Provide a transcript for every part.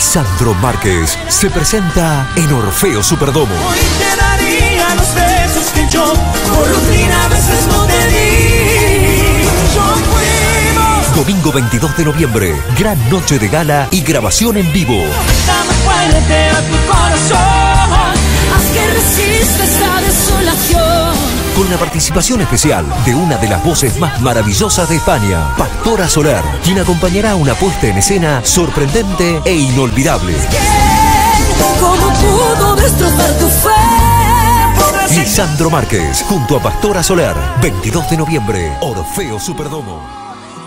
Lisandro Márquez se presenta en Orfeo Superdomo. Hoy te daría los besos que yo por rutina a veces no te di. Yo fuimos. Domingo 22 de noviembre, gran noche de gala y grabación en vivo. Dame fuerte a tu corazón, haz que resista esta desolación. Con la participación especial de una de las voces más maravillosas de España, Pastora Soler, quien acompañará una puesta en escena sorprendente e inolvidable. ¿Cómo pudo destrozar tu fe? Lisandro Márquez, junto a Pastora Soler, 22 de noviembre, Orfeo Superdomo.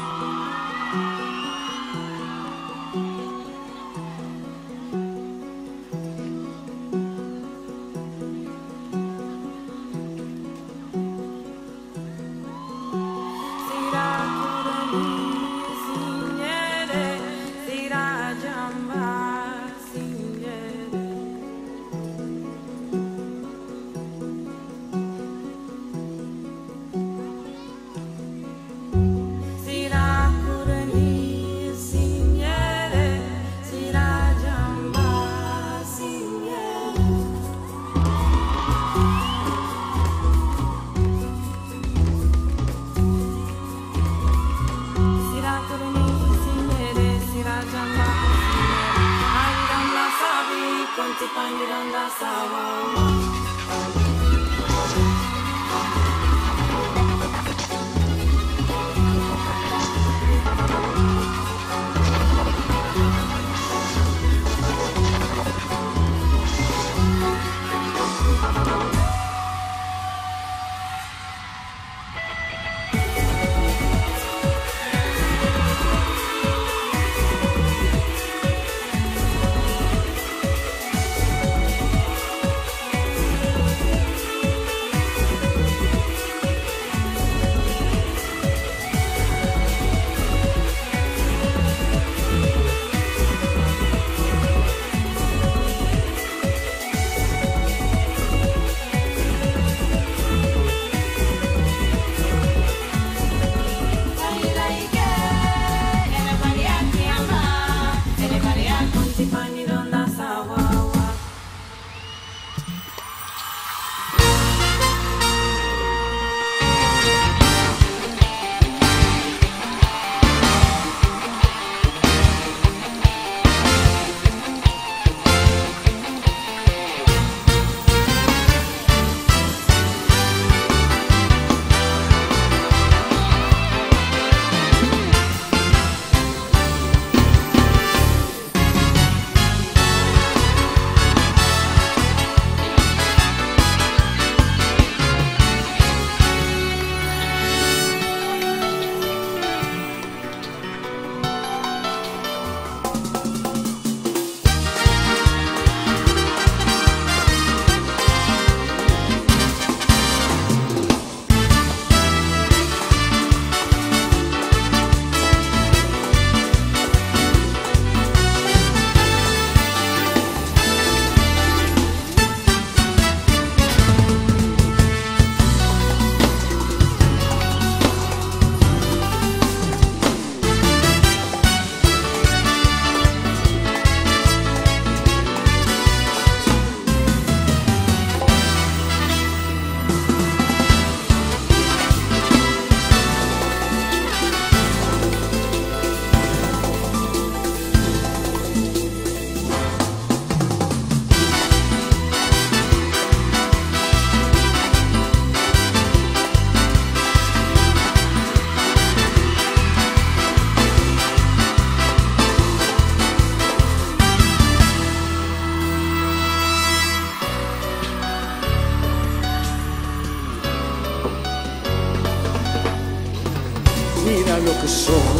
Mira lo que soy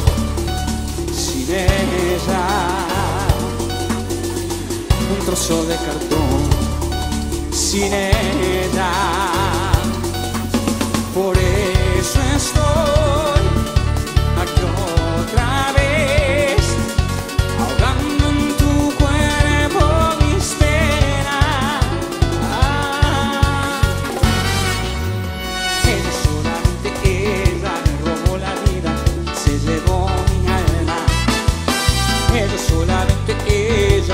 sin ella, un trozo de cartón sin ella. Por eso estoy aquí otra vez, ahogando en tu cuerpo mis penas. Ella, solamente ella me robó la vida, se llevó mi alma. Ella, solamente ella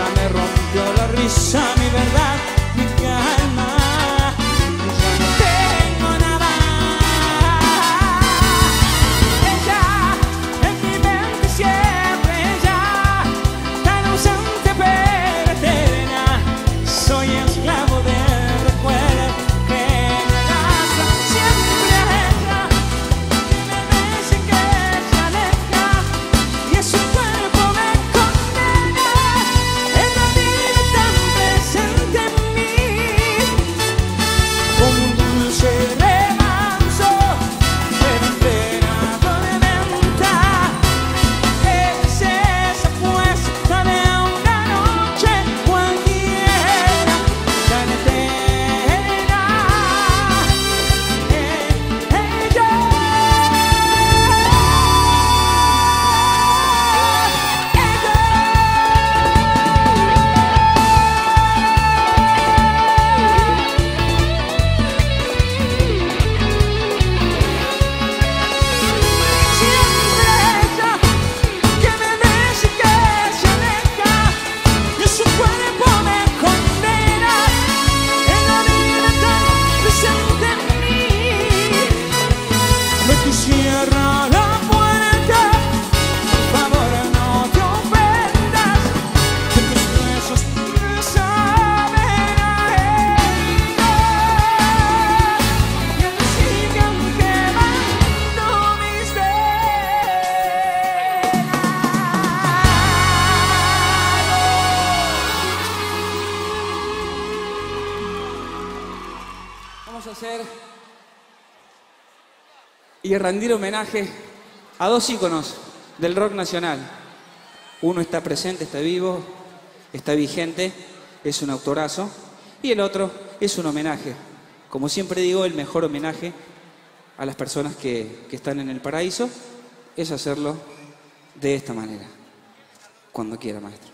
y rendir homenaje a dos íconos del rock nacional. Uno está presente, está vivo, está vigente, es un autorazo, y el otro es un homenaje. Como siempre digo, el mejor homenaje a las personas que están en el paraíso es hacerlo de esta manera. Cuando quiera, maestro.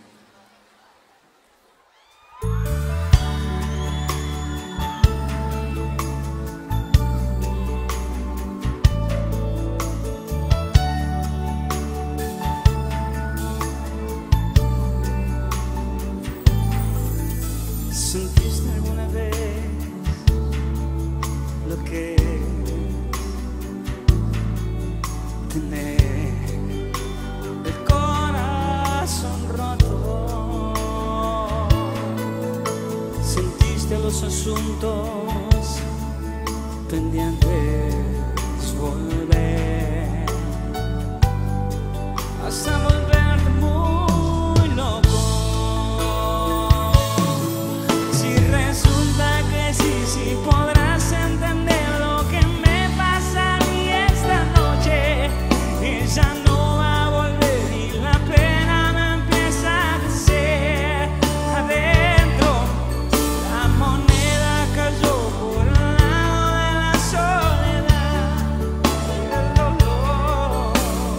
¿Sentiste alguna vez lo que es tener el corazón roto? ¿Sentiste los asuntos pendientes volver hasta volverte muy loco? Si podrás entender lo que me pasa a mí esta noche, ella no va a volver y la pena me empieza a crecer adentro. La moneda cayó por el lado de la soledad y del dolor.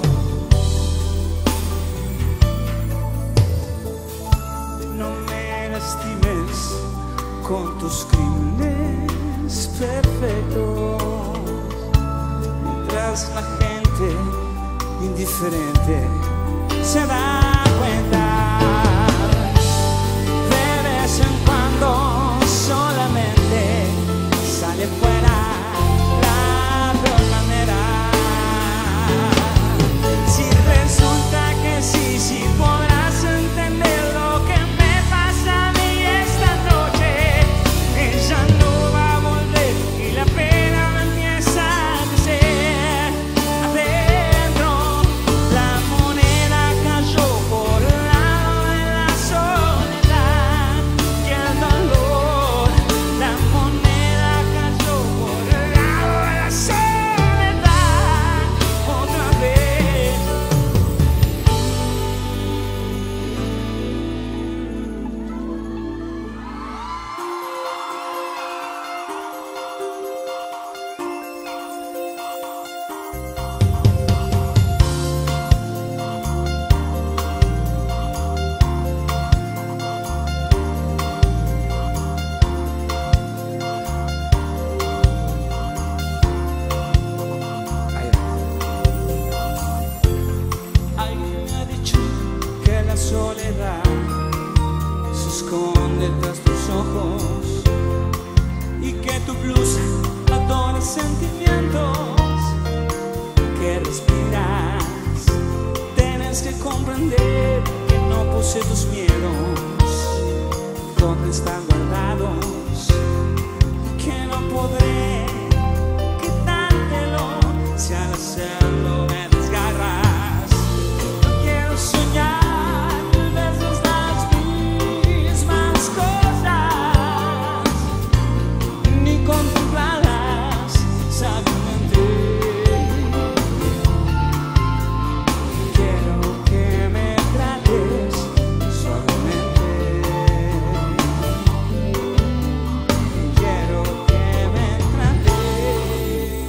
No me lastimes con tus crímenes perfectos, mientras la gente indiferente se da cuenta. De vez en cuando solamente sale fuera la peor manera. Si resulta que sí podrás entender lo que me pasa a mí esta noche, ella no va a volver y la pena me empieza a crecer adentro. La moneda cayó por el lado de la soledad y el dolor. La moneda cayó por el lado de la soledad otra vez. Alguien me ha dicho que la soledad se esconde tras tus ojos y que tu blusa adora sentimientos que respiras. Tienes que comprender que no puse tus miedos donde están guardados, que no podré quitártelo si al hacerlo me desgarras. No quiero soñar mil veces las mismas cosas, ni contemplarlas sabiamente. Quiero que me trates suavemente. Quiero que me trates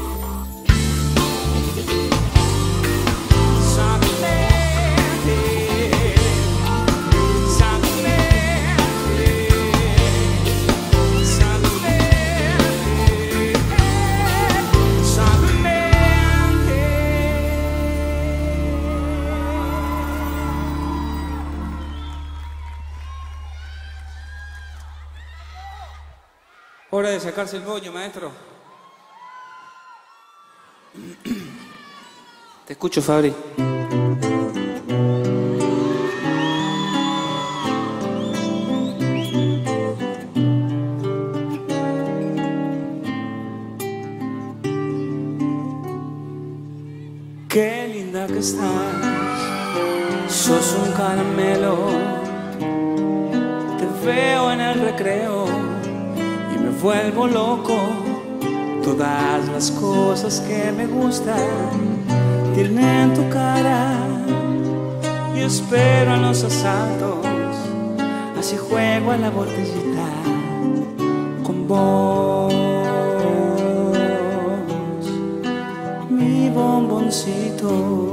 Hora de sacarse el moño, maestro. Te escucho, Fabri. Qué linda que estás, sos un caramelo. Te veo en el recreo y me vuelvo loco. Todas las cosas que me gustan tienen tu cara. Y espero a los asaltos, así juego a la botellita con vos, mi bomboncito.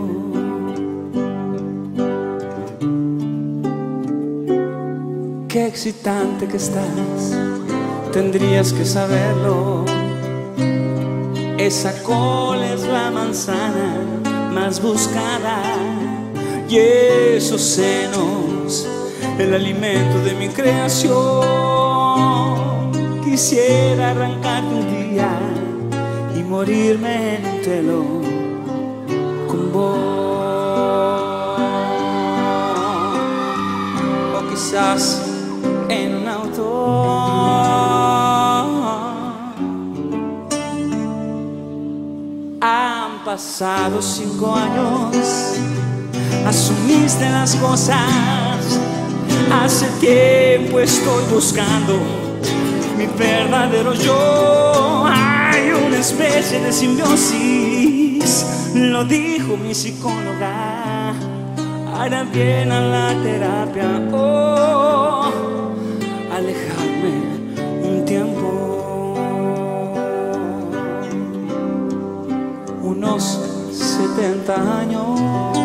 Qué excitante que estás, tendrías que saberlo. Esa cola es la manzana más buscada y esos senos el alimento de mi creación. Quisiera arrancarte un día y morirme en un telo con vos, o quizás en un auto. Han pasado 5 años, asumiste las cosas. Hace tiempo estoy buscando mi verdadero yo. Hay una especie de simbiosis, lo dijo mi psicóloga. Hará bien a la terapia, oh, alejarme un tiempo, unos 70 años.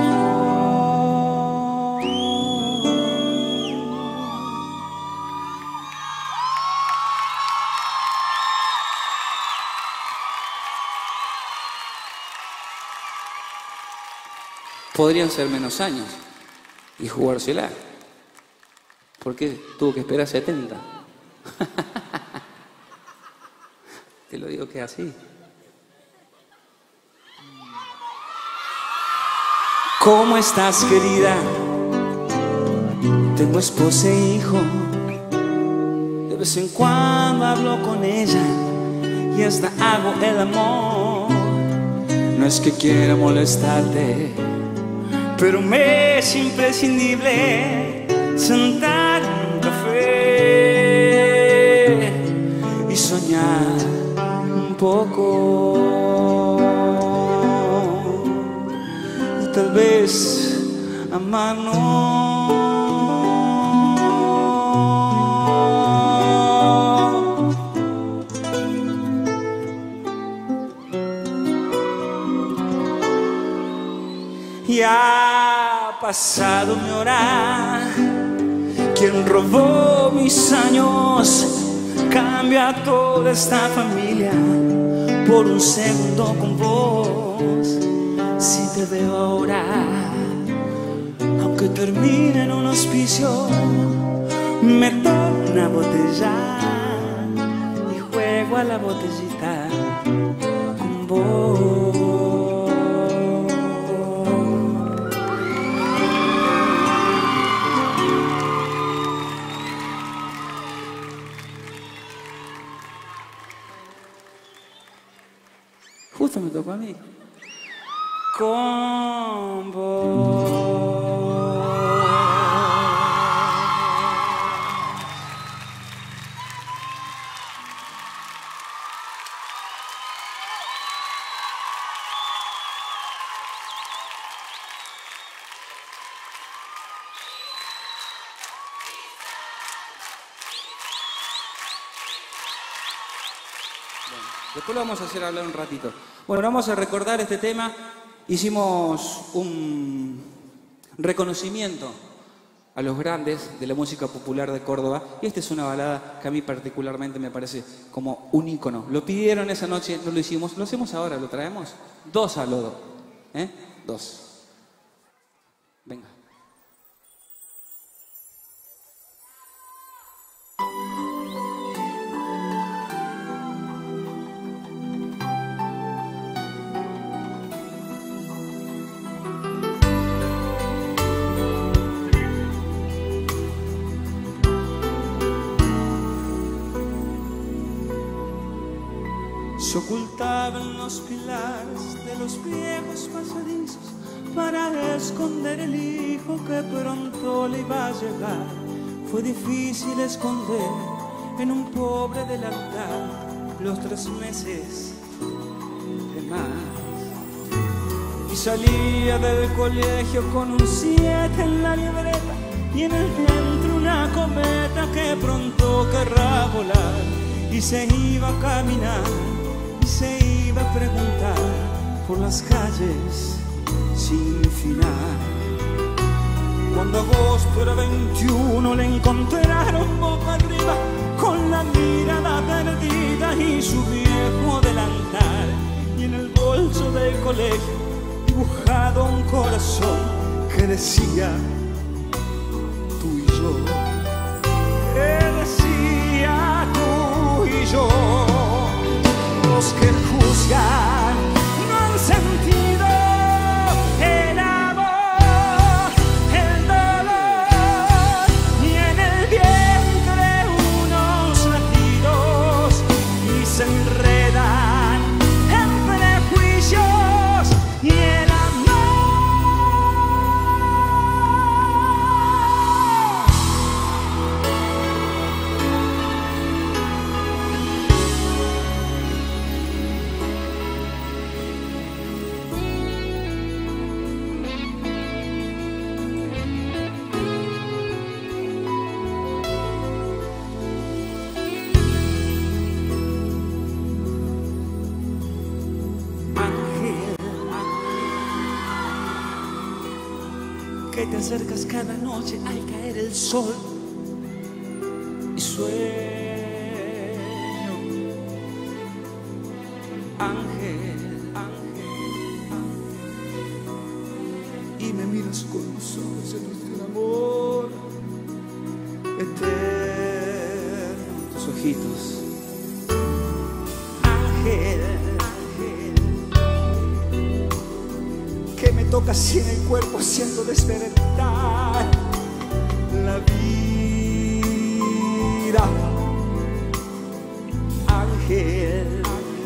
Podrían ser menos años y jugársela. ¿Por qué tuvo que esperar 70? Te lo digo que es así. ¿Cómo estás, querida? Tengo esposa e hijo. De vez en cuando hablo con ella y hasta hago el amor. No es que quiera molestarte, pero me es imprescindible sentar en un café y soñar un poco, y tal vez amarnos. Ya ha pasado mi hora. Quien robó mis años cambia toda esta familia por un segundo con vos. Si te veo ahora, aunque termine en un hospicio, me tomo una botella y juego a la botellita con vos. Justo me tocó a mí. Con vos. Después lo vamos a hacer hablar un ratito. Bueno, vamos a recordar este tema. Hicimos un reconocimiento a los grandes de la música popular de Córdoba. Y esta es una balada que a mí particularmente me parece como un ícono. Lo pidieron esa noche, no lo hicimos. Lo hacemos ahora, lo traemos. 2 a lodo. 2. Venga. Se ocultaba en los pilares de los viejos pasadizos para esconder el hijo que pronto le iba a llegar. Fue difícil esconder en un pobre delantal los 3 meses y salía del colegio con un 7 en la libreta y en el vientre una cometa que pronto querrá volar, y se iba a caminar y se iba a preguntar por las calles sin final. Cuando agosto era 21 le encontraron boca arriba con la mirada perdida y su viejo delantal, y en el bolso del colegio dibujado un corazón que decía tú y yo, que decía tú y yo. Los que juzgan no han sentido el amor, el dolor, y en el vientre unos latidos y se enredan en prejuicios y el amor. Que te acercas cada noche al caer el sol y sueño, ángel, ángel, ángel, y me miras con los ojos llenos de amor eterno, tus ojitos, ángel, que me toca así en el cuerpo haciendo despertar la vida. Ángel,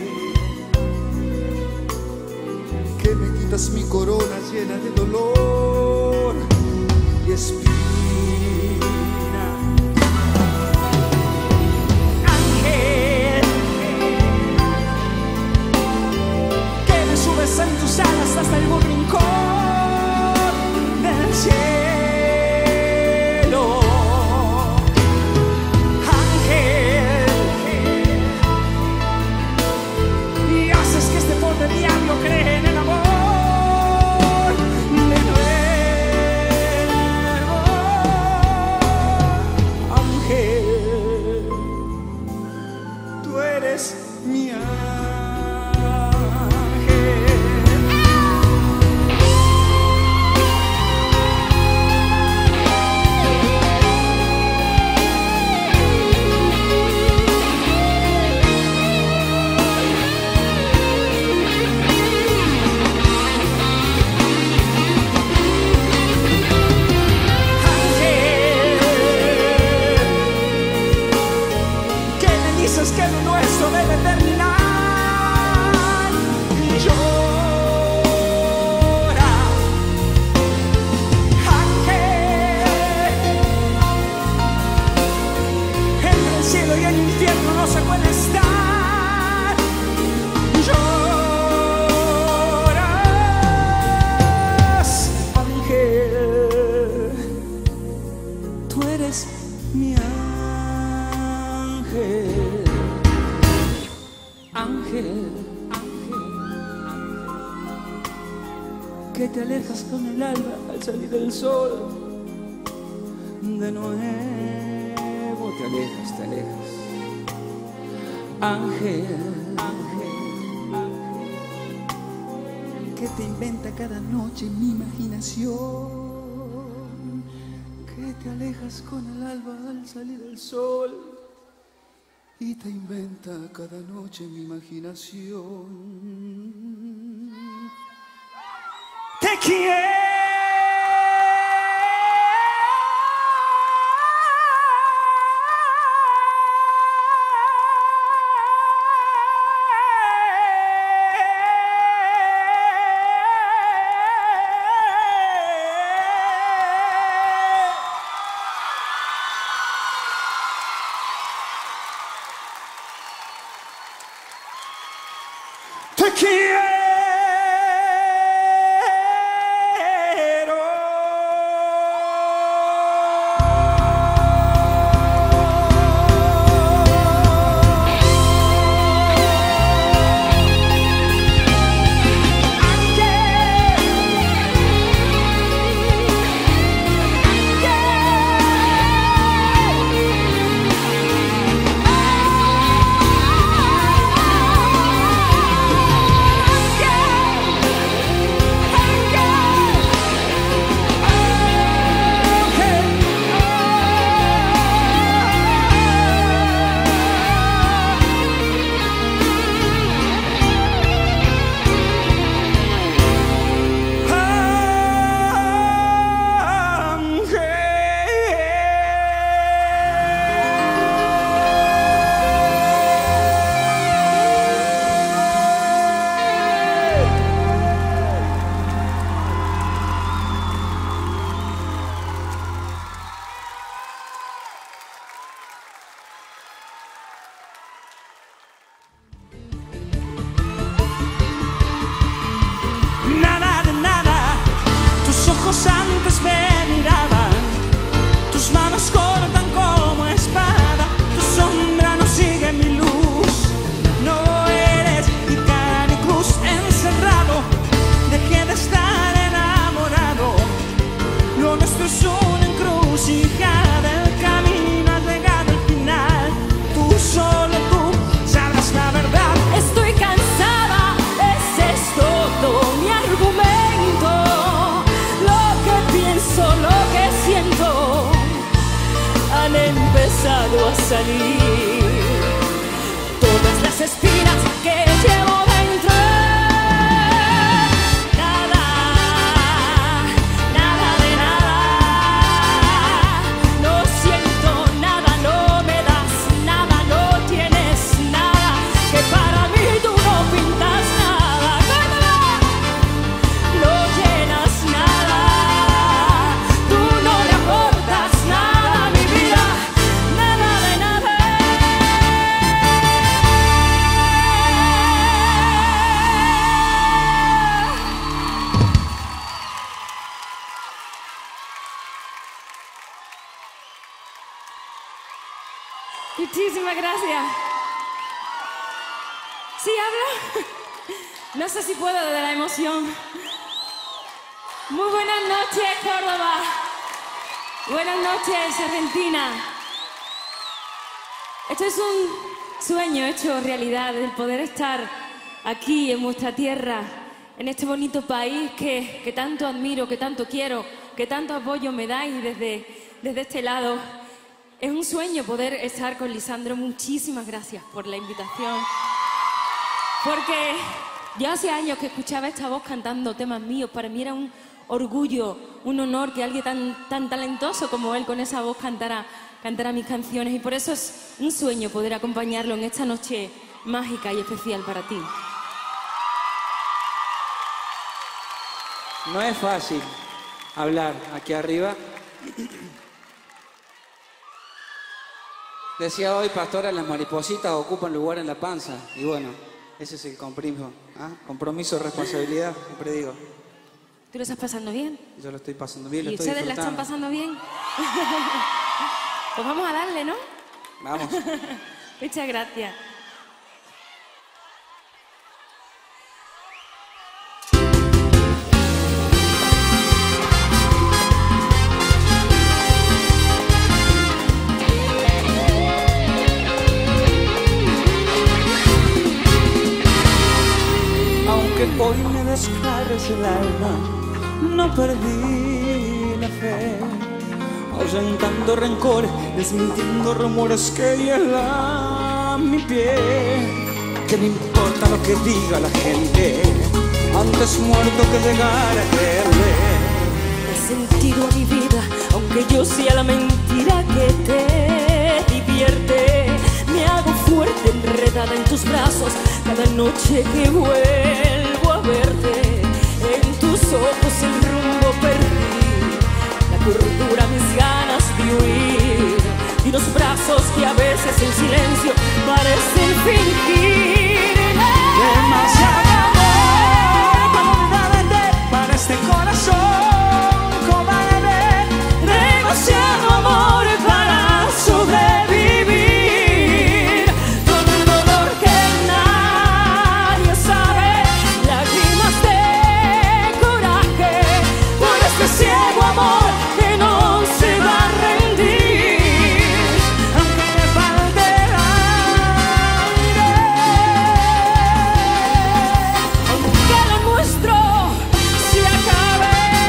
que me quitas mi corona llena de dolor y espina. Ángel, que me subes en tus alas hasta el rincón del cielo. Ángel, y haces que este pobre diablo cree en el amor de nuevo. Ángel, tú eres mi ángel. Dices que lo nuestro debe terminar y llora. Ángel, entre el cielo y el infierno no se puede estar. Lloras, ángel, tú eres mi ángel. Ángel, ángel, que te alejas con el alba al salir del sol. De nuevo te alejas, te alejas. Ángel, ángel, ángel, que te inventa cada noche mi imaginación. Que te alejas con el alba al salir del sol. Y te inventa cada noche mi imaginación. Te quiero. Te quiero. salir todas las espinas que llevo dentro. Nada, nada de nada. No siento nada, no me das nada, no tienes nada, que para mí tú no pintas nada. No llenas nada, tú no le aportas nada a mi vida, nada de nada. Muchísimas gracias. ¿Sí hablo? No sé si puedo de la emoción. Muy buenas noches, Córdoba. Buenas noches, Argentina. Esto es un sueño hecho realidad, el poder estar aquí en vuestra tierra, en este bonito país que tanto admiro, que tanto quiero, que tanto apoyo me dais desde este lado. Es un sueño poder estar con Lisandro. Muchísimas gracias por la invitación. Porque yo hace años que escuchaba esta voz cantando temas míos. Para mí era un orgullo, un honor que alguien tan talentoso como él con esa voz cantara mis canciones. Y por eso es un sueño poder acompañarlo en esta noche mágica y especial para ti. No es fácil hablar aquí arriba. Decía hoy, pastora, las maripositas ocupan lugar en la panza. Y bueno, ese es el compromiso, responsabilidad, siempre digo. ¿Tú lo estás pasando bien? Yo lo estoy pasando bien, lo ¿Y estoy ustedes la están disfrutando. pasando bien? Pues vamos a darle, ¿no? Vamos. Muchas gracias. Aunque hoy me desgarres el alma, no perdí la fe, ahuyentando rencores, desmintiendo rumores que hielan mi piel. ¿Qué me importa lo que diga la gente? Antes muerto que llegar a creerme. He sentido mi vida, aunque yo sea la mentira que te divierte. Me hago fuerte, enredada en tus brazos, cada noche que vuelvo a verte. En tus ojos el rumbo perdí, la cordura, mis ganas de huir, y los brazos que a veces en silencio parecen fingir. Demasiado amor para olvidarte, para este corazón cobarde. Demasiado amor para sobrevivir, con el dolor que nadie sabe, lágrimas de coraje, por este ciego amor que no se va a rendir, Aunque me falte el aire, aunque lo nuestro se acabe.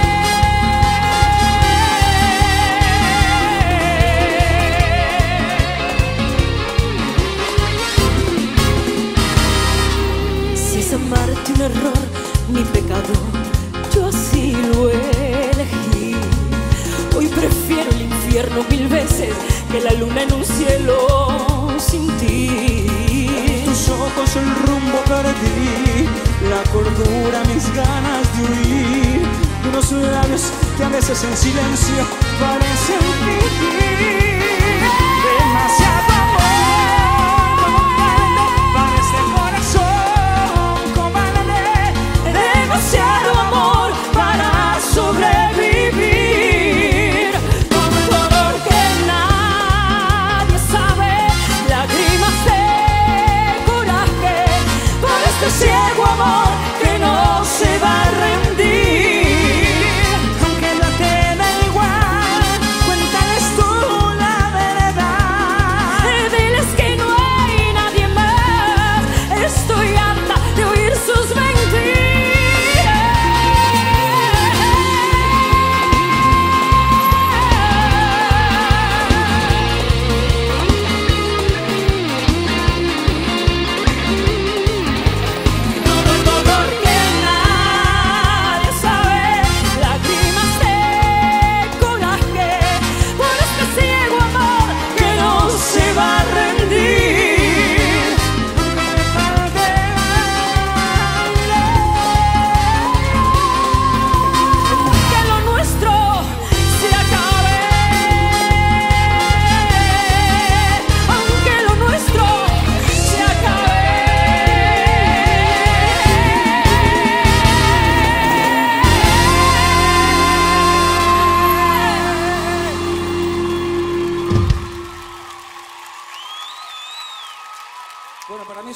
Si es amarte un error, mi pecado, yo así lo elegí. Hoy prefiero el infierno mil veces que la luna en un cielo sin ti. tus ojos el rumbo perdí, la cordura, mis ganas de huir, y unos labios que a veces en silencio parecen fingir. Demasiado amor para este corazón cobarde. Demasiado amor para sobrevivir, con un dolor que nadie sabe, lágrimas de coraje, por este ciego amor que no se va a rendir. Aunque no te da igual, cuéntales tú la verdad.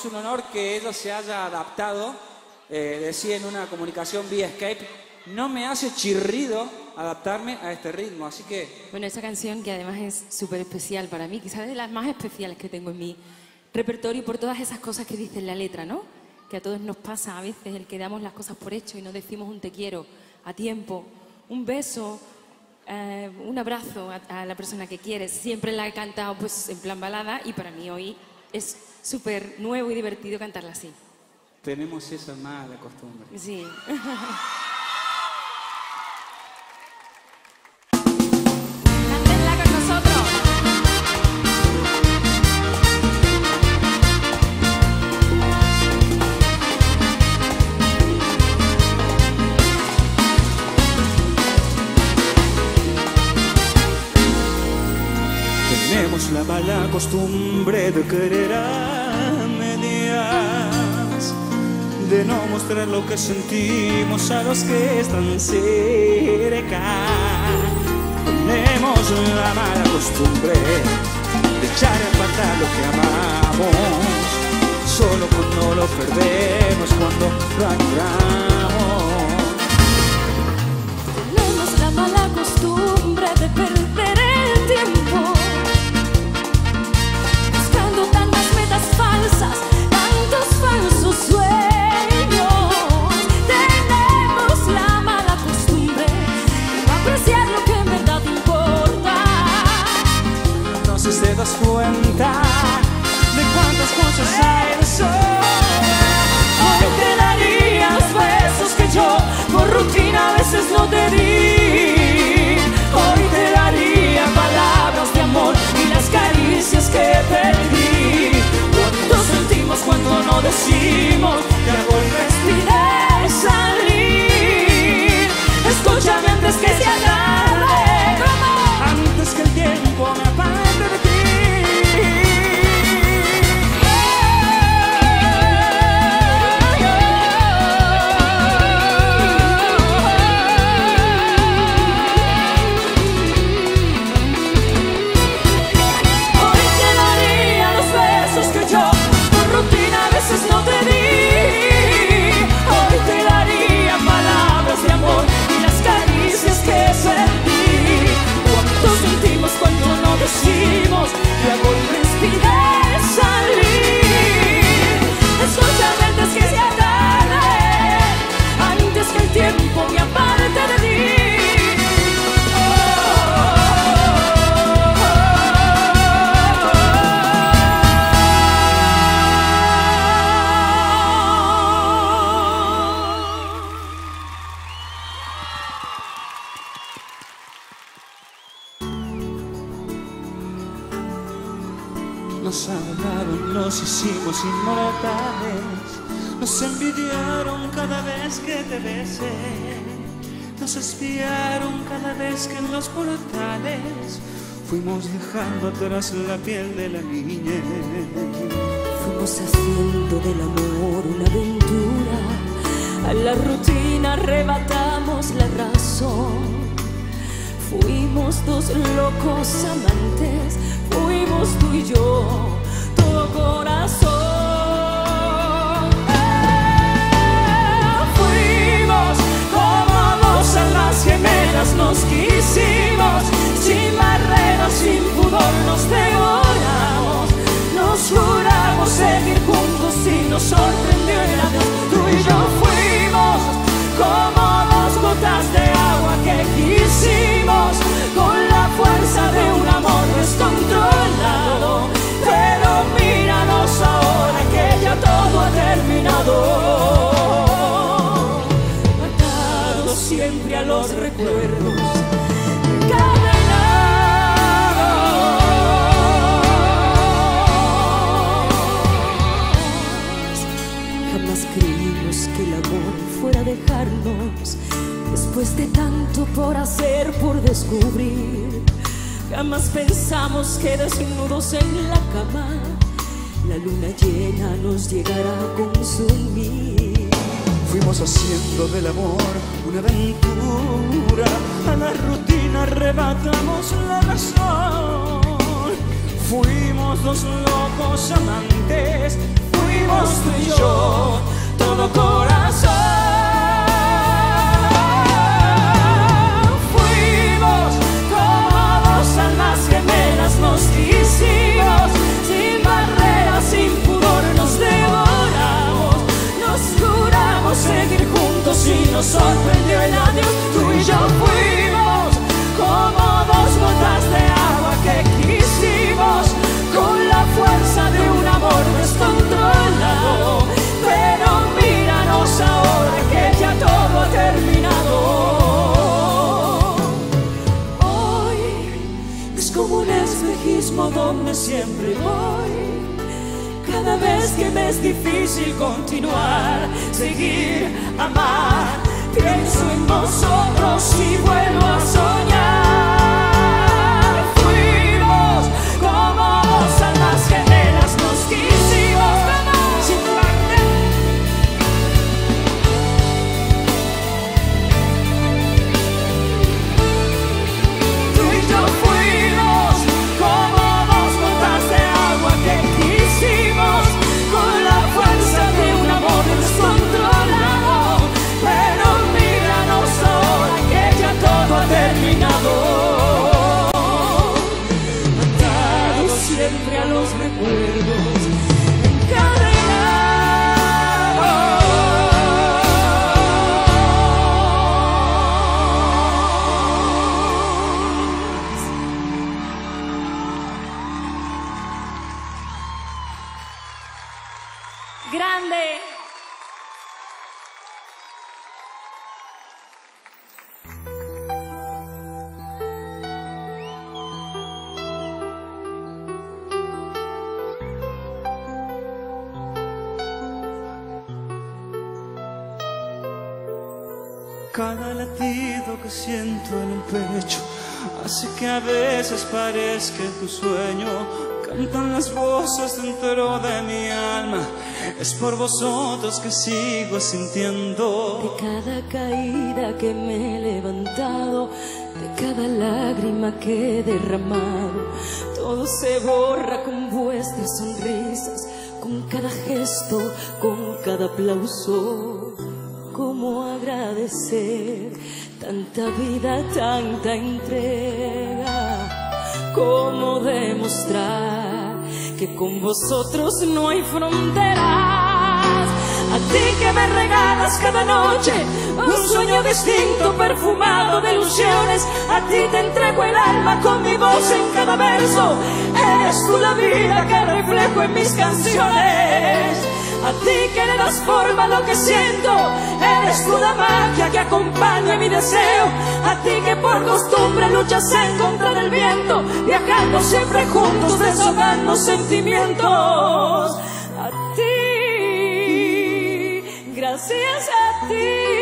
un honor que ella se haya adaptado, decía en una comunicación vía Skype, no me hace chirrido adaptarme a este ritmo, así que... Bueno, esa canción que además es súper especial para mí, quizás de las más especiales que tengo en mi repertorio por todas esas cosas que dice en la letra, ¿no? Que a todos nos pasa a veces el que damos las cosas por hecho y no decimos un te quiero a tiempo, un beso, un abrazo a la persona que quieres. Siempre la he cantado pues en plan balada y para mí hoy es súper nuevo y divertido cantarla así. Tenemos esa mala costumbre. Sí. Cántenla con nosotros. Tenemos la mala costumbre de querer a medias, de no mostrar lo que sentimos a los que están cerca. Tenemos la mala costumbre de echar a faltar lo que amamos, solo cuando lo perdemos, cuando lo anhelamos. Tenemos la mala costumbre de perder el tiempo buscando tantas metas falsas, tantos falsos sueños. Tenemos la mala costumbre de no apreciar lo que en verdad importa. Entonces te das cuenta de cuántas cosas hay de sobra. Hoy te daría los besos que yo por rutina a veces no te di. Hoy te daría palabras de amor y las caricias que perdí. Cuánto sentimos cuando no decimos, te hago el respirar salir. Escúchame antes que se acabe, Antes que el tiempo me aparte de ti. hoy te daría los besos que yo por rutina a veces no te di. Hoy te daría palabras de amor y las caricias que perdí. Cuánto sentimos cuando no decimos, te hago el respirar salir. Escúchame antes que se acabe, antes que el tiempo me aparte de ti. Nos hablaron, nos hicimos inmortales, nos envidiaron cada vez que te besé, nos espiaron cada vez que en los portales fuimos dejando atrás la piel de la niñez. Fuimos haciendo del amor una aventura, a la rutina arrebatamos la razón. Fuimos dos locos amantes, fuimos tú y yo, todo corazón. Fuimos como dos almas gemelas, nos quisimos, sin barreras, sin pudor nos devoramos. Nos juramos seguir juntos y nos sorprendió el adiós. Tú y yo fuimos como dos gotas de agua que quisimos, con la fuerza de un amor descontrolado. Pero míranos ahora que ya todo ha terminado, atados siempre a los recuerdos, jamás creímos que el amor fuera a dejarnos después de tanto por hacer, por descubrir. Jamás pensamos que desnudos en la cama la luna llena nos llegará a consumir. Fuimos haciendo del amor una aventura, a la rutina arrebatamos la razón. Fuimos dos locos amantes, fuimos tú y yo, todo corazón. Fuimos como dos almas gemelas, nos quisimos, sin barreras, sin pudor nos devoramos, nos juramos seguir juntos y nos sorprendió el adiós. Tú y yo fuimos como dos gotas de agua que quisimos, con la fuerza de un amor descontrolado. Pero míranos ahora que ya todo ha terminado. Hoy es como un espejismo donde siempre voy. Cada vez que me es difícil continuar, seguir, amar, pienso en vosotros y vuelvo a soñar. Fuimos como dos almas gemelas, nos quisimos sin barreras. Tú y yo fuimos como dos gotas de agua que quisimos, con la fuerza de un amor descontrolado. Pero míranos ahora que ya todo ha terminado. Atados siempre a los recuerdos, Grande. Cada latido que siento en el pecho hace que a veces parezca tu sueño. Cantan las voces dentro de mi alma, es por vosotros que sigo sintiendo. De cada caída que me he levantado, de cada lágrima que he derramado, todo se borra con vuestras sonrisas, con cada gesto, con cada aplauso. ¿Cómo agradecer tanta vida, tanta entrega? ¿Cómo demostrar que con vosotros no hay fronteras? A ti que me regalas cada noche un sueño distinto, perfumado de ilusiones. A ti te entrego el alma con mi voz en cada verso. Eres tú la vida que reflejo en mis canciones. A ti que le das forma a lo que siento, eres tú la magia que acompaña mi deseo. A ti que por costumbre luchas en contra del viento, viajando siempre juntos, desahogando sentimientos. A ti, gracias a ti.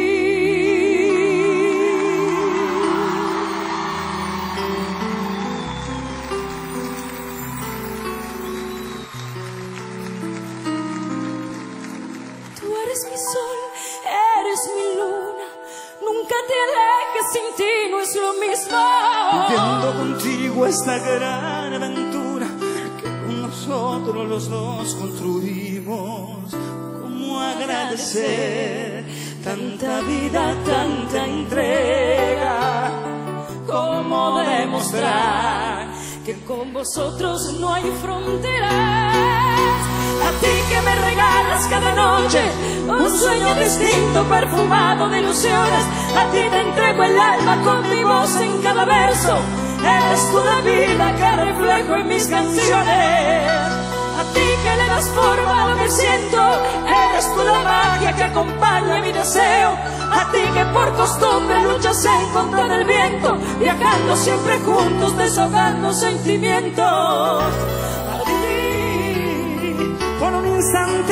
Eres mi sol, eres mi luna, nunca te alejes, sin ti no es lo mismo. Viviendo contigo esta gran aventura que con nosotros los dos construimos. ¿Cómo agradecer tanta vida, tanta entrega? ¿Cómo demostrar que con vosotros no hay fronteras? A ti que me regalas cada noche un sueño distinto, perfumado de ilusiones. A ti te entrego el alma con mi voz en cada verso. Eres tú la vida que reflejo en mis canciones. A ti que le das forma a lo que siento, eres tú la magia que acompaña mi deseo. A ti que por costumbre luchas en contra del viento, viajando siempre juntos, desahogando sentimientos. A ti, por un instante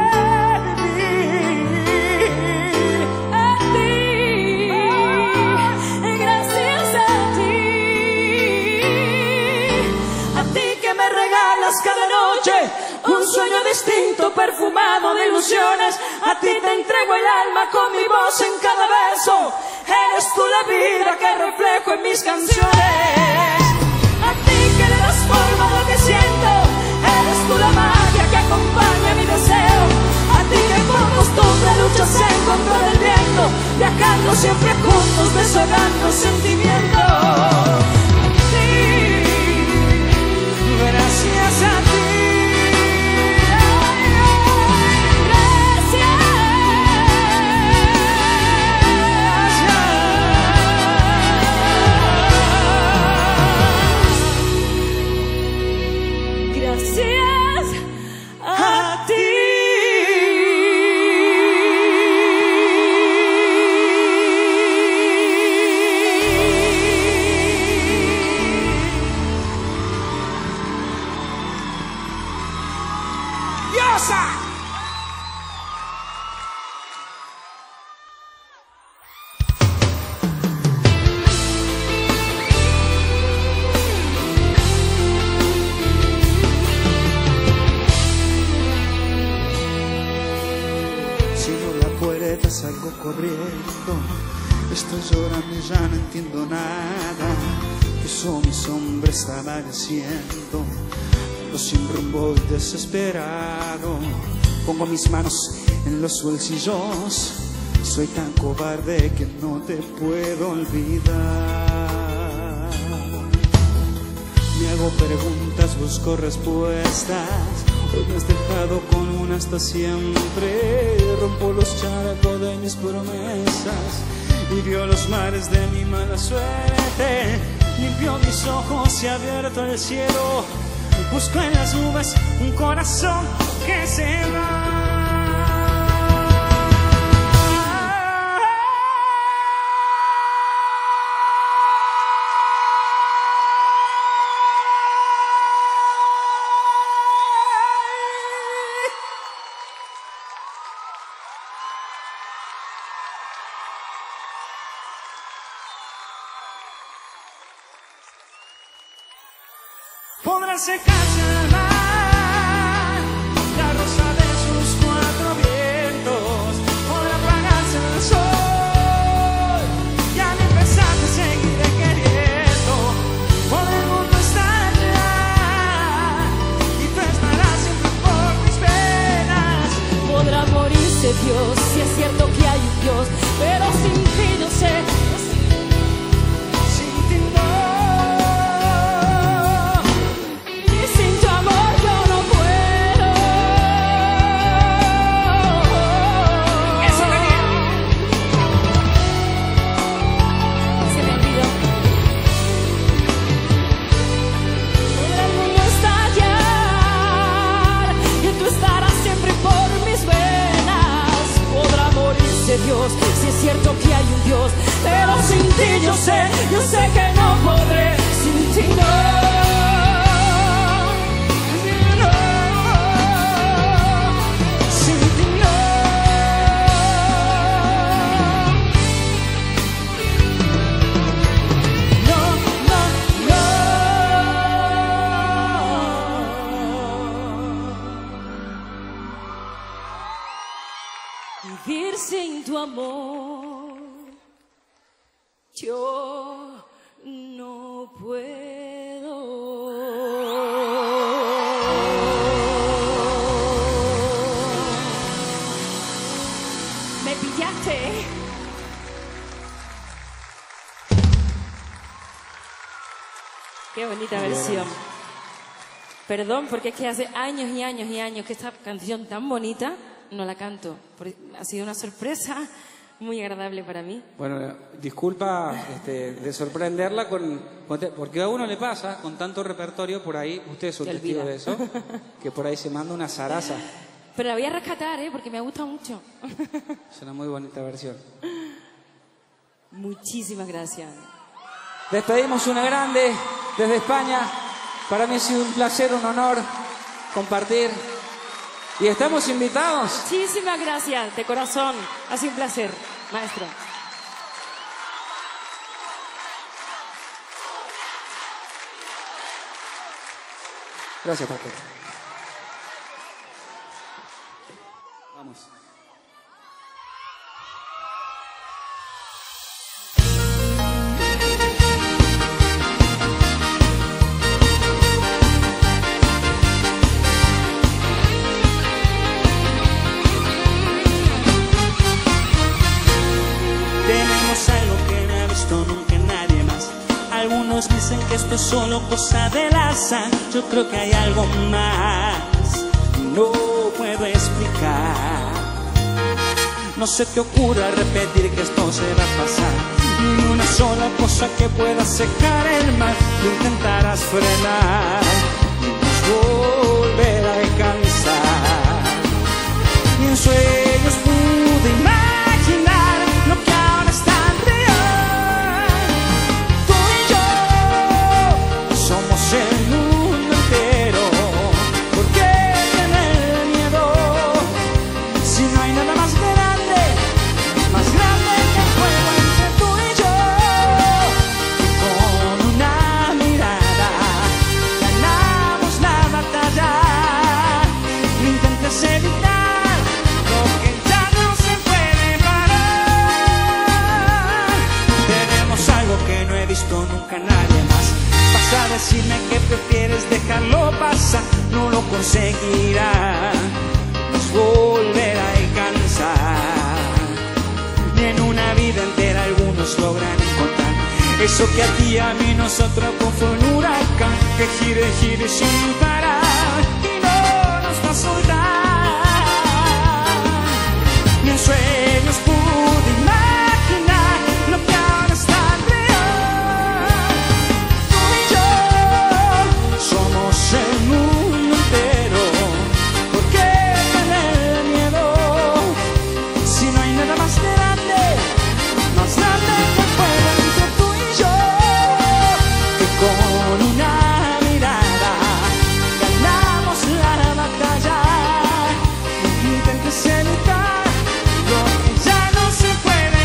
vivir. a ti, gracias a ti. A ti que me regalas cada noche un sueño distinto, perfumado de ilusiones. A ti te entrego el alma con mi voz en cada verso. Eres tú la vida que reflejo en mis canciones. A ti que le das forma a lo que siento, eres tú la magia que acompaña sombra del viento, viajando siempre juntos, desahogando sentimientos. Gracias a ti. Salgo corriendo, estoy llorando y ya no entiendo nada. Eso mi sombra está amaneciendo, ando sin rumbo y desesperado. Pongo mis manos en los bolsillos, soy tan cobarde que no te puedo olvidar. Me hago preguntas, busco respuestas. Hoy me has dejado con una hasta siempre. Rompo los charcos de mis promesas y vio los mares de mi mala suerte. Limpio mis ojos y abierto el cielo. Busco en las nubes un corazón que se va. Podrá secarse el mar, la rosa de sus cuatro vientos, podrá apagarse el sol, y al empezar te seguiré queriendo. Por el mundo estar allá, y tú estarás siempre por mis venas. Podrá morirse Dios, si es cierto que hay un Dios, pero sin ti no sé. Dios, si es cierto que hay un Dios, pero sin ti yo sé que no podré, sin ti no. Vivir sin tu amor, yo no puedo. Me pillaste. Qué bonita versión. Perdón, porque es que hace años y años y años que esta canción tan bonita no la canto. Ha sido una sorpresa muy agradable para mí. Bueno, disculpa de sorprenderla porque a uno le pasa con tanto repertorio por ahí, usted es un testigo de eso, que por ahí se manda una zaraza. Pero la voy a rescatar, porque me ha gustado mucho. Es una muy bonita versión. Muchísimas gracias. Despedimos una grande desde España. Para mí ha sido un placer, un honor compartir. Y estamos invitados. Muchísimas gracias, de corazón. Ha sido un placer, maestro. Gracias, Paco. Vamos. Algunos dicen que esto es solo cosa del azar. Yo creo que hay algo más, no puedo explicar. No se te ocurra repetir que esto se va a pasar. Ni una sola cosa que pueda secar el mar. Lo intentarás frenar y nos volver a alcanzar. Ni en sueños pude imaginar lo que ahora está en real. Tú y yo somos el mundo entero. ¿Por qué tener miedo si no hay nada más grande, más grande que el fuego entre tú y yo? Que con una mirada ganamos la batalla. No intentes evitar lo que ya no se puede parar. Tenemos algo que no he visto nunca nadie más. Vas a decirme que prefieres dejarlo pasar. No lo conseguirá, nos volverá a alcanzar. Ni en una vida entera algunos logran encontrar eso que a ti y a mí nos atrapó. Fue un huracán que gire, gire sin parar y no nos va a soltar. Ni en sueños pude imaginar lo que ahora está real. Tú y yo somos el mundo entero. ¿Por qué tener miedo si no hay nada más grande, más grande que el fuego entre tú y yo? Que con una mirada ganamos la batalla. No intentes evitar lo que ya no se puede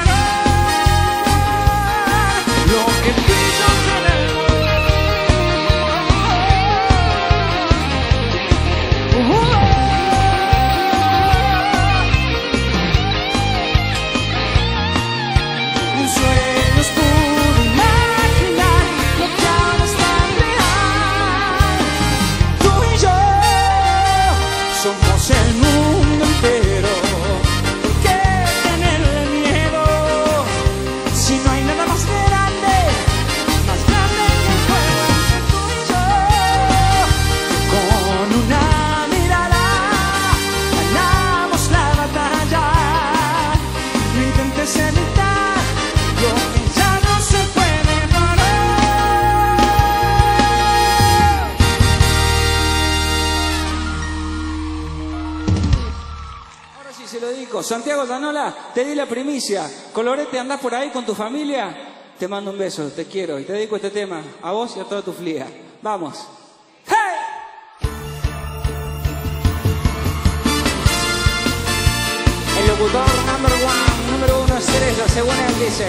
parar. Lo que piso tenemos. En sueños pude imaginar lo que ahora está real. Tú y yo somos el mundo entero. ¿Por qué tenerle miedo si no hay nada más grande, más grande que el fuego entre tú y yo? Que con una mirada ganamos la batalla. No intentes evitar lo que ya no se puede parar. Ahora sí se lo dedico. Santiago Danola, te di la primicia. Colorete, andás por ahí con tu familia. Te mando un beso, te quiero. Y te dedico este tema a vos y a toda tu flia. Vamos. ¡Hey! El locutor número uno estrella, según él dice.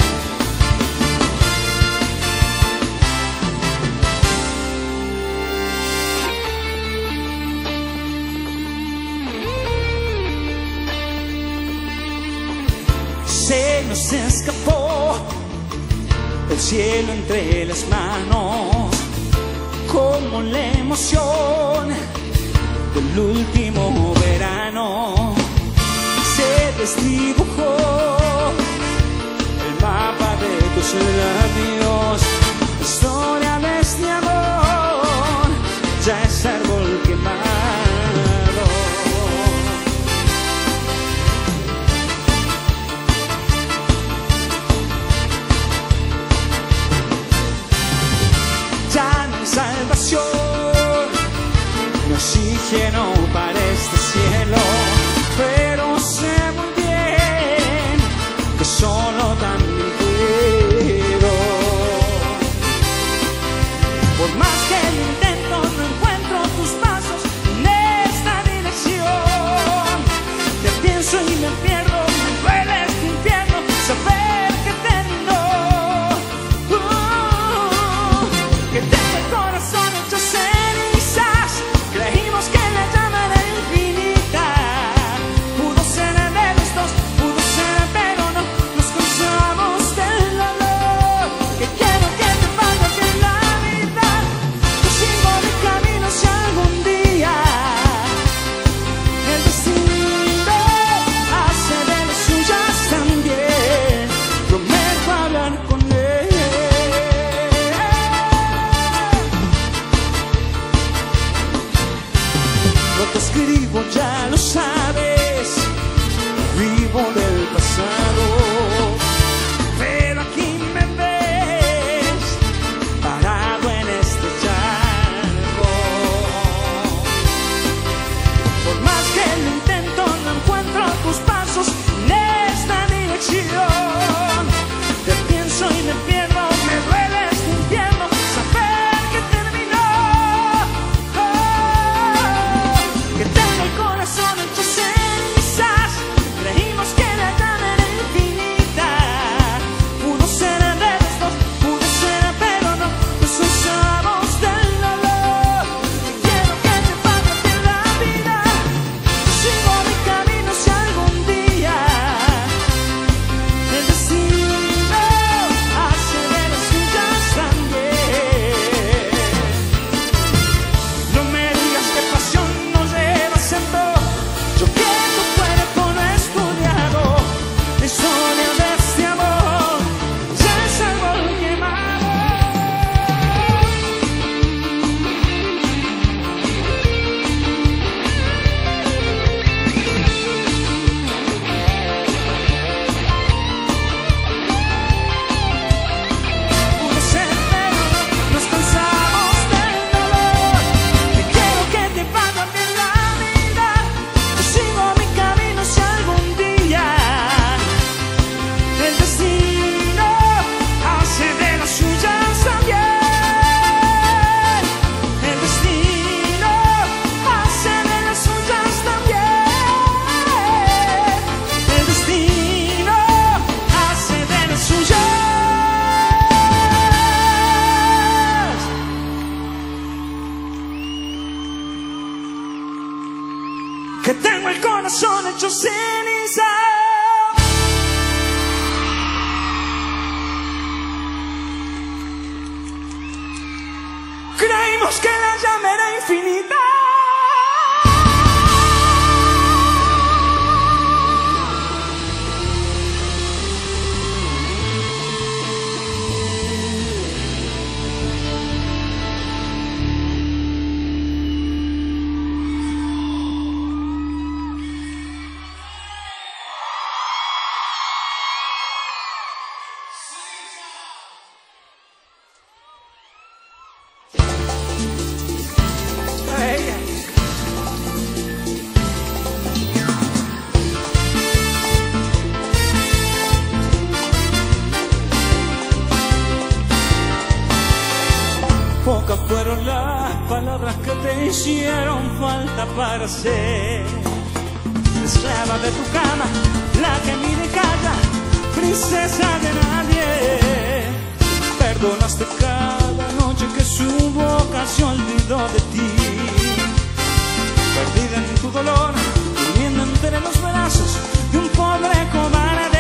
Se nos escapó el cielo entre las manos, como la emoción del último verano. Se desdibujó el mapa de tus labios. La historia de este amor ya es árbol quemado. Ya no hay salvación, ni oxígeno para este cielo, pero sé muy bien que solo también puedo. Por más que lo intento, no encuentro tus pasos en esta dirección. Te pienso y me pierdo, me duele este infierno saber que terminó. Que tengo el corazón hecho cenizas. Creímos que la llama Queremos que la llama era infinita. Pocas fueron las palabras que te hicieron falta para ser esclava de tu cama, la que mide y calla, princesa de nadie. Perdonaste cada noche que su boca se olvidó de ti. Perdida en tu dolor, durmiendo entre los brazos de un pobre cobarde.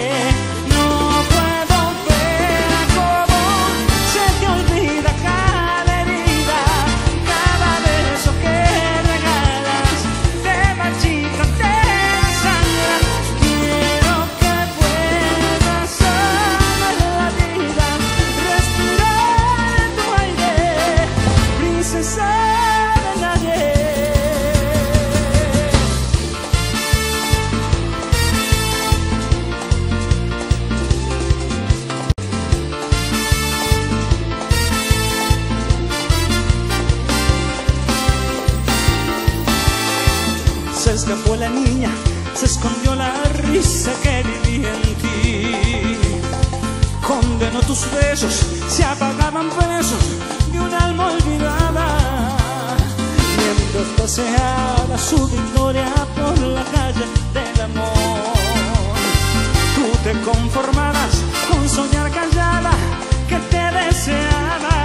Se escapó la niña, se escondió la risa que vivía en ti. Condenó tus besos, se apagaban presos de un alma olvidada. Mientras paseaba su victoria por la calle del amor, tú te conformabas con soñar callada que te deseaba.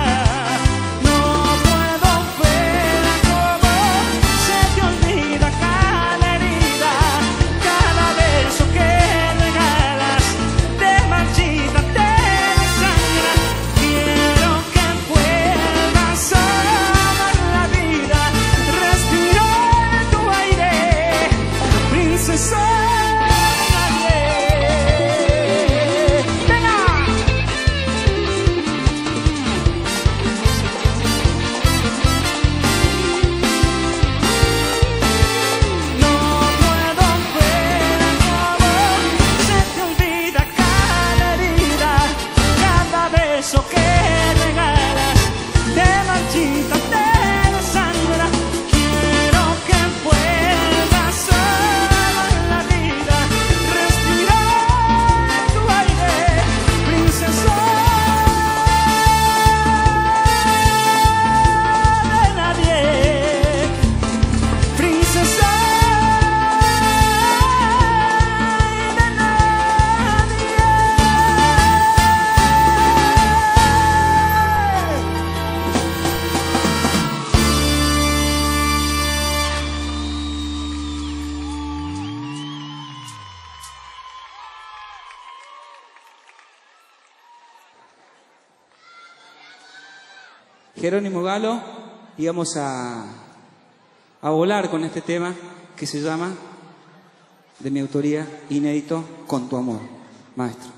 Jerónimo Galo, y vamos a volar con este tema que se llama, de mi autoría, inédito, Con tu amor, maestro.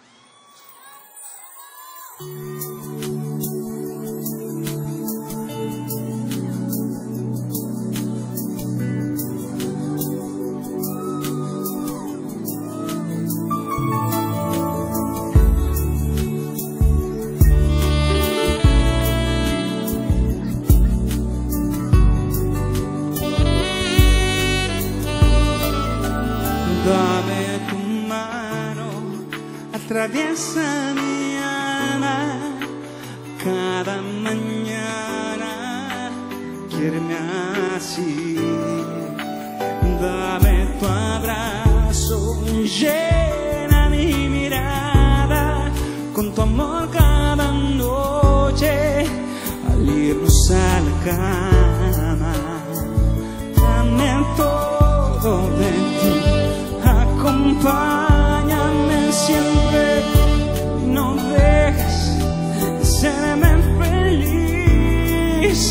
Dame tu mano, atraviesa mi alma cada mañana, quiéreme así. Dame tu abrazo, llena mi mirada con tu amor cada noche al irnos a la cama. Dame todo de ti, acompáñame siempre, no dejes de serme feliz.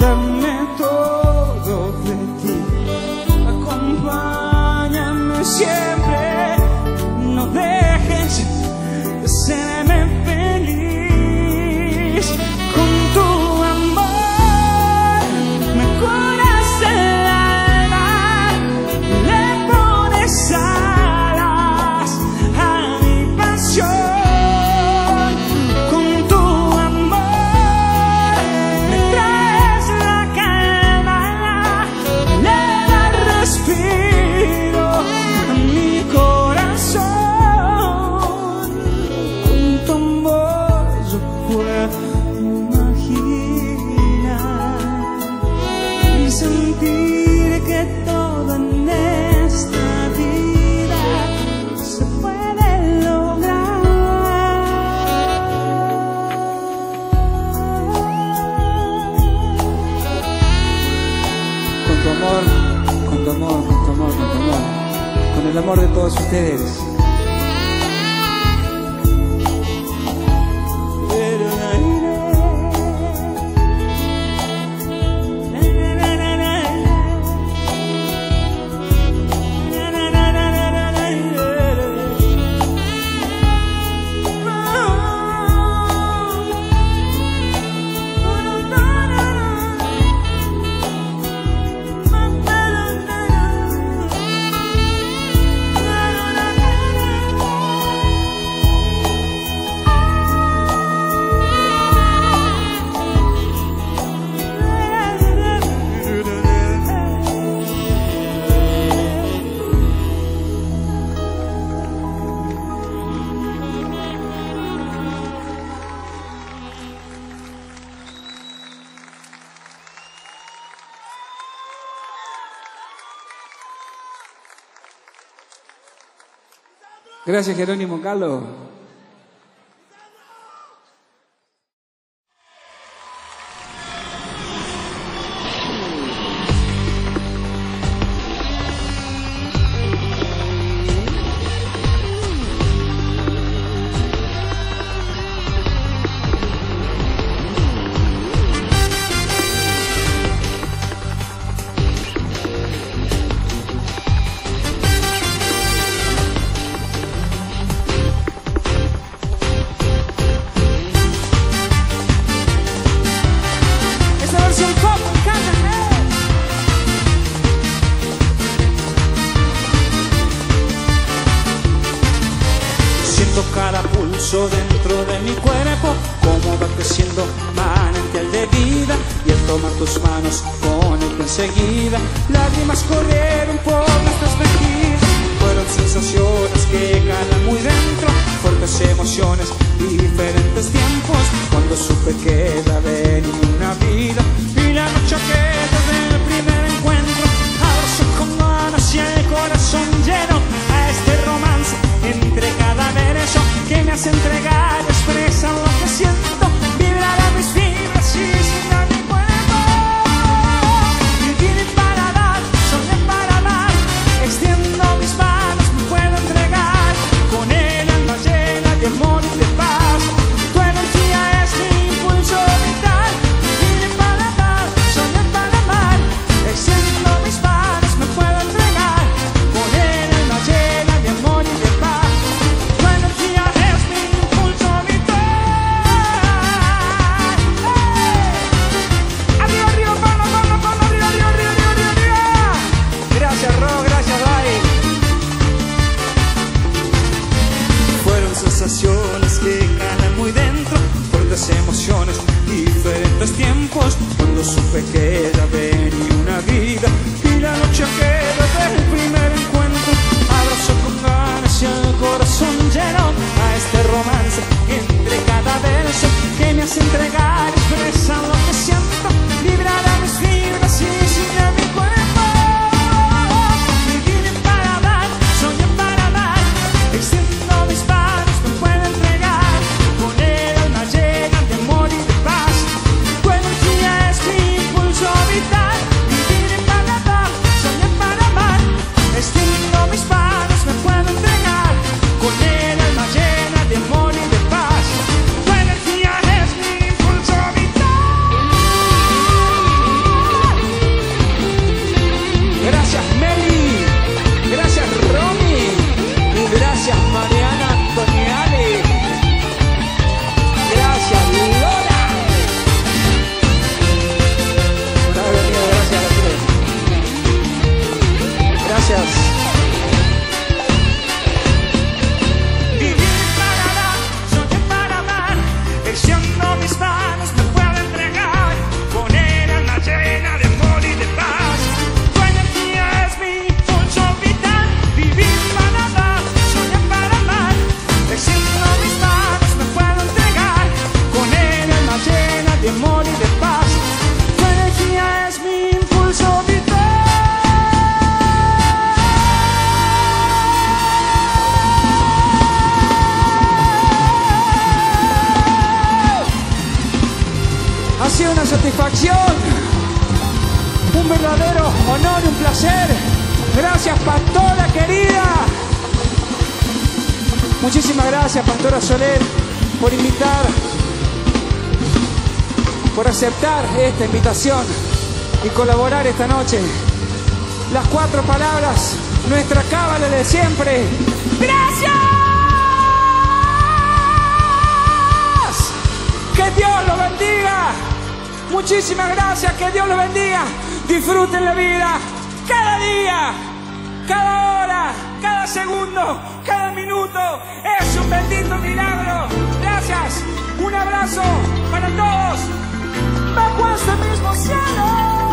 dame todo de ti, acompáñame siempre, no dejes de serme feliz. Con tu amor me curas el alma, le pones alas a mi pasión. Con tu amor me traes la calma, le das respiro a mi corazón. Con tu amor yo puedo imaginar y sentir que todo en esta vida se puede lograr. Con tu amor, con tu amor, con tu amor, con tu amor, con el amor de todos ustedes. Gracias, Jerónimo Carlos. Cada pulso dentro de mi cuerpo, como va creciendo manantial de vida, y al tomar tus manos conecto enseguida, lágrimas corrieron por nuestras mejillas. Fueron sensaciones que calan muy dentro, fuertes emociones, diferentes tiempos, cuando supe que iba a venir una vida, y la noche que desde el primer encuentro abrazo con ganas y el corazón lleno a este romance entre cada verso que me hace entregar, expresa lo que siento, vibrará mis fibras y sienta mi cuerpo. Vivir para dar, soñar para amar, extiendo mis manos, me puedo entregar, con el alma llena de amor y de paz. Tu energía es mi impulso vital. Vivir para dar, soñar para amar, extiendo mis manos, me puedo entregar, con el alma llena de amor y de paz. Tu energía es mi impulso vital. Arriba, arriba, palma, palma, palma, arriba, arriba, arriba, arriba, arriba. Gracias, Ro, gracias, Dai. Fueron sensaciones que calan muy dentro, fuertes emociones, diferentes tiempos, cuando supe que era venir una vida, y la noche que desde el primer encuentro abrazo con ganas y el corazón lleno a este romance entre cada verso que me hace entregar, expresa lo que siento, vibrará mis fibras y siente mi cuerpo. Vivir para dar, soñar para amar, extiendo mis manos, me puedo entregar, con el alma llena de amor y de paz. Tu energía es mi impulso vital. Un verdadero honor y un placer. Gracias, pastora querida. Muchísimas gracias, pastora Soler, por invitar, por aceptar esta invitación y colaborar esta noche. Las 4 palabras, nuestra cábala de siempre. ¡Gracias! ¡Que Dios los bendiga! Muchísimas gracias, que Dios los bendiga. Disfruten la vida, cada día, cada hora, cada segundo, cada minuto. Es un bendito milagro. Gracias. Un abrazo para todos. Bajo este mismo cielo.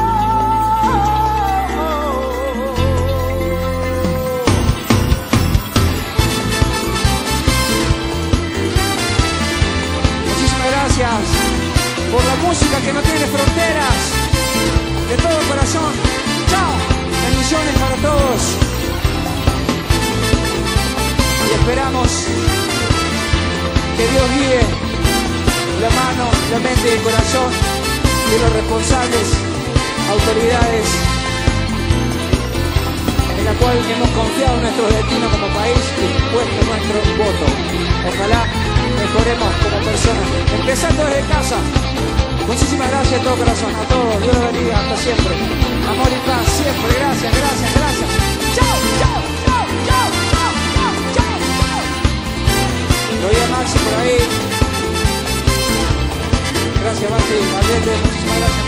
Muchísimas gracias por la música que no tiene fronteras. De todo corazón. Chao. Bendiciones para todos. Y esperamos que Dios guíe la mano, la mente y el corazón de los responsables, autoridades, en la cual hemos confiado en nuestro destino como país y puesto nuestro voto. Ojalá mejoremos como personas, empezando desde casa. Muchísimas gracias de todo corazón, a todos. Dios los bendiga hasta siempre. Amor y paz siempre. Gracias, gracias, gracias. Chao, chao, chao, chao, chao, chao, chao, chao. Lo oí a Maxi por ahí. Gracias, Maxi. Muchísimas gracias.